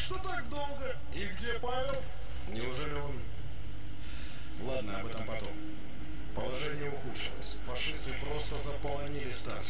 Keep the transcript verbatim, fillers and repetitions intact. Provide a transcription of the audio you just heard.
Что так долго? И где Павел? Неужели он... Ладно, об этом потом. Положение ухудшилось. Фашисты просто заполонили станцию.